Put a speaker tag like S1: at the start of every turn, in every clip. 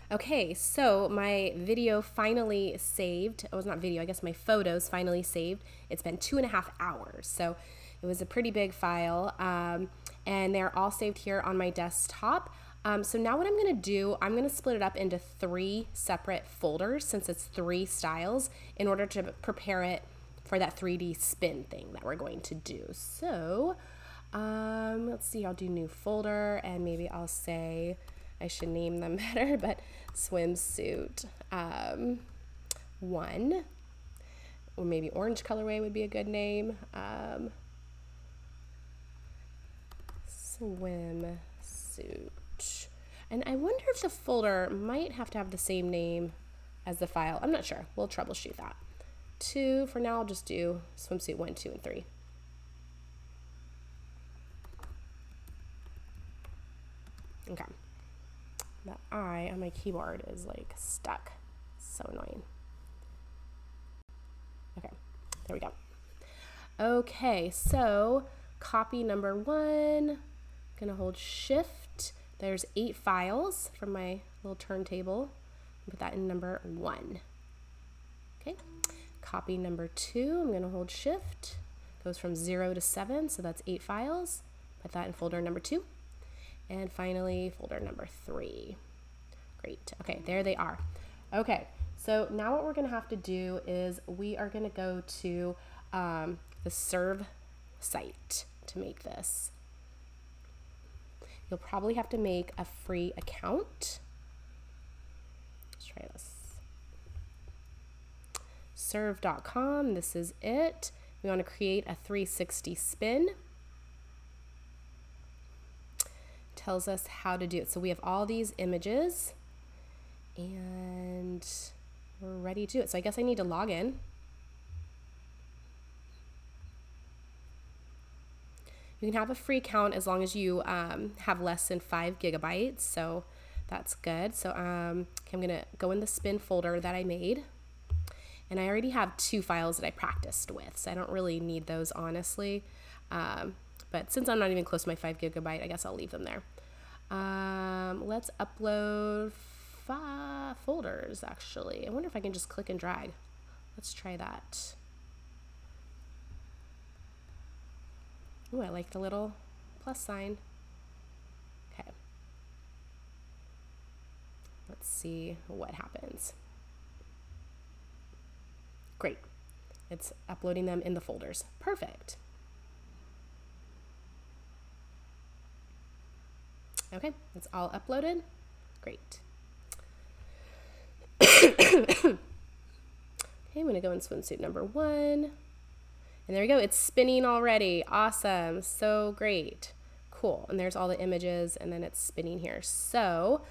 S1: Okay, so my video finally saved. It was not video, I guess my photos finally saved. It's been 2.5 hours, so it was a pretty big file, and they're all saved here on my desktop. So now what I'm gonna do, I'm gonna split it up into 3 separate folders since it's 3 styles in order to prepare it for that 3D spin thing that we're going to do. So let's see, I'll do new folder, and maybe I'll say, I should name them better, but swimsuit 1, or maybe orange colorway would be a good name. Swimsuit. And I wonder if the folder might have to have the same name as the file. I'm not sure. We'll troubleshoot that. 2, for now I'll just do swimsuit 1, 2, and 3. Okay. The I on my keyboard is like stuck. So annoying. Okay, there we go. Okay, so copy number 1. Gonna hold shift. There's 8 files from my little turntable. Put that in number 1. Okay, copy number 2. I'm gonna hold shift. Goes from 0 to 7, so that's 8 files. Put that in folder number 2. And finally, folder number 3. Great. Okay, there they are. Okay, so now what we're going to have to do is we are going to go to the serve site to make this. You'll probably have to make a free account. Let's try this. Serve.com, this is it. We want to create a 360 spin. Tells us how to do it. So we have all these images and we're ready to do it. So I guess I need to log in. You can have a free account as long as you have less than 5 gigabytes. So that's good. So I'm gonna go in the spin folder that I made, and I already have 2 files that I practiced with, so I don't really need those honestly. But since I'm not even close to my 5 gigabyte, I guess I'll leave them there. Let's upload 5 folders, actually. I wonder if I can just click and drag. Let's try that. Ooh, I like the little plus sign. Okay. Let's see what happens. Great. It's uploading them in the folders. Perfect. Okay, it's all uploaded. Great. Okay, I'm gonna go in swimsuit number 1. And there we go, it's spinning already. Awesome, so great. Cool, and there's all the images, and then it's spinning here. So,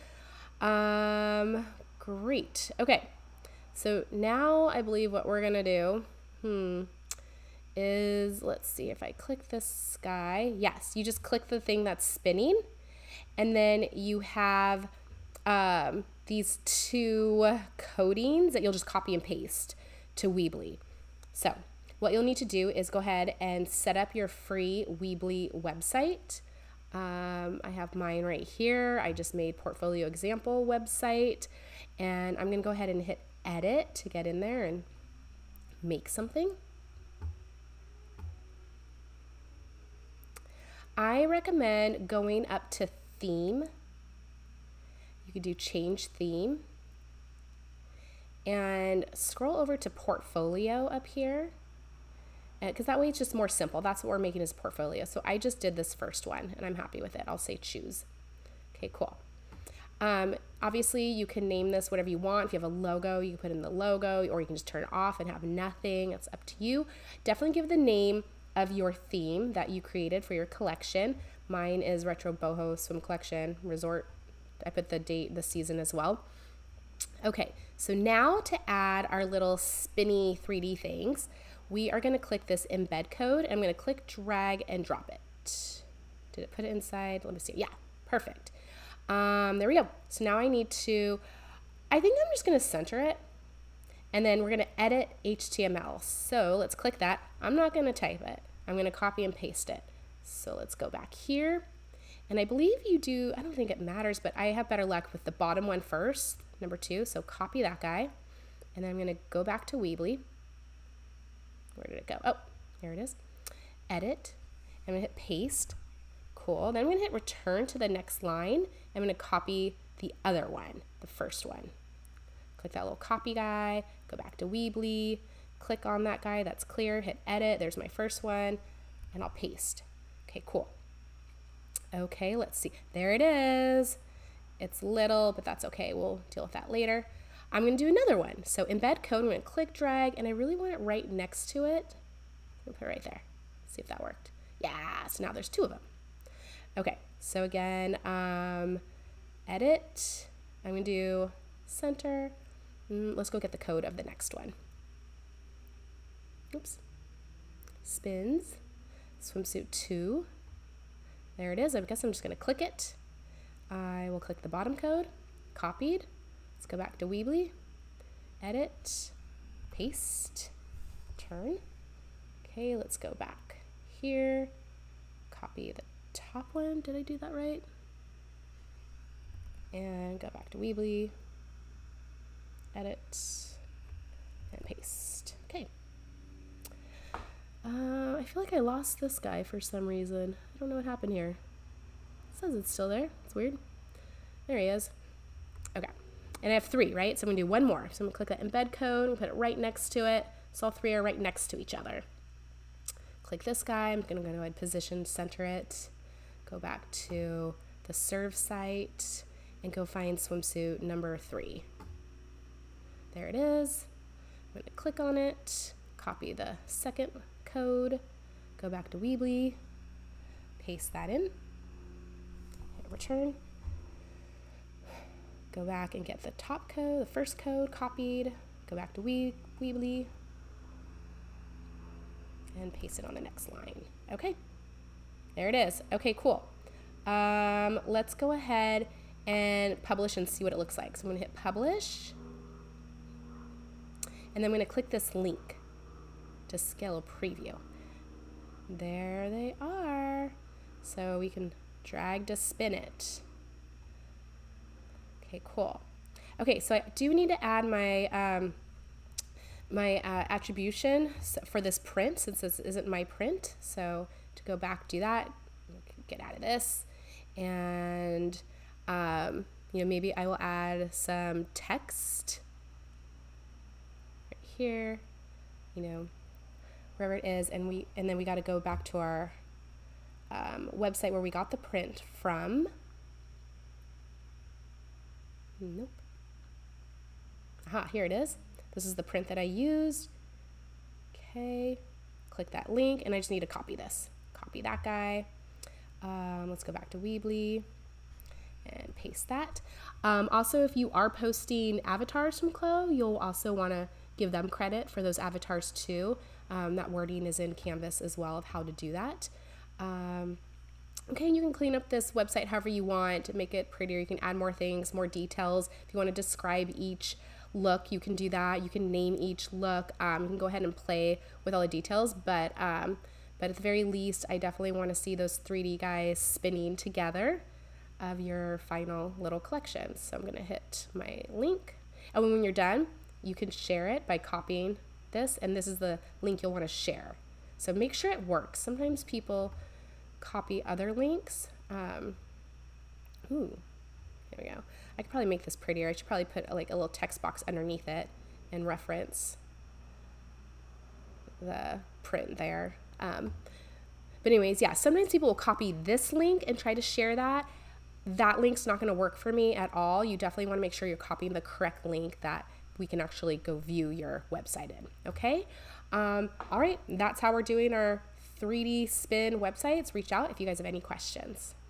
S1: great. Okay, so now I believe what we're gonna do, is, let's see if I click this guy. Yes, you just click the thing that's spinning. And then you have these 2 codings that you'll just copy and paste to Weebly. So what you'll need to do is go ahead and set up your free Weebly website. I have mine right here. I just made portfolio example website, and I'm gonna go ahead and hit edit to get in there and make something. I recommend going up to theme. You could do change theme and scroll over to portfolio up here, because that way it's just more simple. That's what we're making as portfolio. So I just did this first one and I'm happy with it. I'll say choose. Okay, cool. Obviously you can name this whatever you want. If you have a logo, you can put in the logo, or you can just turn it off and have nothing. It's up to you. Definitely give the name of your theme that you created for your collection. Mine is Retro Boho Swim Collection Resort. I put the date, the season as well. Okay, so now to add our little spinny 3D things, we are gonna click this embed code. I'm gonna click drag and drop it. Did it put it inside? Let me see. Yeah, perfect. There we go. So now I need to, I think I'm just gonna center it, and then we're gonna edit HTML. So let's click that. I'm not gonna type it. I'm gonna copy and paste it. So let's go back here. And I believe you do, I don't think it matters, but I have better luck with the bottom one first. number 2. So copy that guy. And then I'm going to go back to Weebly. Where did it go? Oh, there it is. Edit. I'm going to hit paste. Cool. Then I'm going to hit return to the next line. I'm going to copy the other one, the first one. Click that little copy guy, go back to Weebly, click on that guy, that's clear, hit edit, there's my first one, and I'll paste. Okay, cool. Okay, let's see. There it is. It's little, but that's okay. We'll deal with that later. I'm going to do another one. So embed code, I'm going to click, drag, and I really want it right next to it. I'm going to put it right there. See if that worked. Yeah, so now there's 2 of them. Okay, so again, edit. I'm going to do center. Let's go get the code of the next one. Oops. Spins. Swimsuit 2. There it is. I guess I'm just going to click it. I will click the bottom code. Copied. Let's go back to Weebly. Edit. Paste. Turn. Okay, let's go back here. Copy the top one. Did I do that right? And go back to Weebly. Edit. And paste. Okay. I feel like I lost this guy for some reason. I don't know what happened here. It says it's still there. It's weird. There he is. Okay. And I have 3, right? So I'm going to do one more. So I'm going to click that embed code and put it right next to it. So all 3 are right next to each other. Click this guy. I'm going to go ahead and position, center it. Go back to the serve site and go find swimsuit number 3. There it is. I'm going to click on it, copy the second code, go back to Weebly, paste that in, hit return, go back and get the top code, the first code copied, go back to Weebly, and paste it on the next line. Okay, there it is. Okay, cool. Let's go ahead and publish and see what it looks like. So I'm going to hit publish. And then I'm going to click this link to CLO preview. There they are. So we can drag to spin it. Okay, cool. Okay, so I do need to add my attribution for this print, since this isn't my print. So to go back, do that, get out of this, and you know, maybe I will add some text here, you know, wherever it is, and then we got to go back to our website where we got the print from. Nope. Aha, here it is. This is the print that I used. Okay, click that link, and I just need to copy this. Copy that guy. Let's go back to Weebly and paste that. Also, if you are posting avatars from CLO, you'll also want to give them credit for those avatars too. That wording is in Canvas as well of how to do that. Okay, you can clean up this website however you want, make it prettier. You can add more things, more details. If you want to describe each look, you can do that. You can name each look. You can go ahead and play with all the details, but at the very least, I definitely want to see those 3D guys spinning together of your final little collection. So I'm going to hit my link, and when you're done, you can share it by copying this, and this is the link you'll want to share. So make sure it works. Sometimes people copy other links. Ooh, there we go. I could probably make this prettier. I should probably put like a little text box underneath it and reference the print there. But anyways, yeah, sometimes people will copy this link and try to share that. That link's not going to work for me at all. You definitely want to make sure you're copying the correct link that we can actually go view your website in. Okay. All right. That's how we're doing our 3D spin websites. Reach out if you guys have any questions.